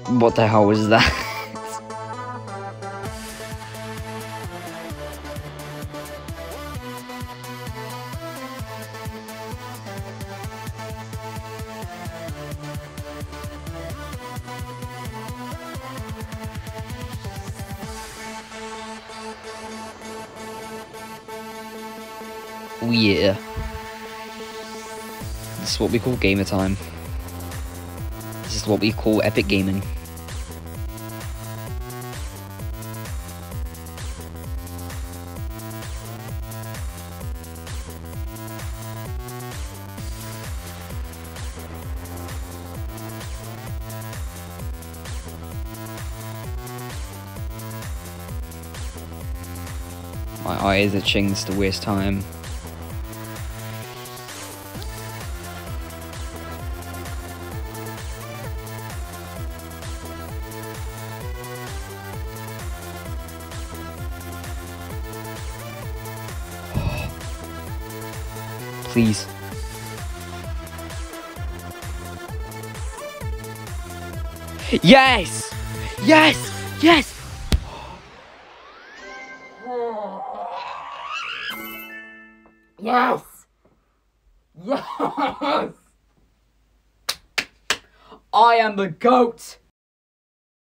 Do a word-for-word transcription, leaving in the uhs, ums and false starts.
What the hell was that? Oh yeah. This is what we call gamer time. This is what we call epic gaming. My eye is itching, it's the worst time. Please. Yes! Yes! Yes! Yes! Yes! I am the GOAT!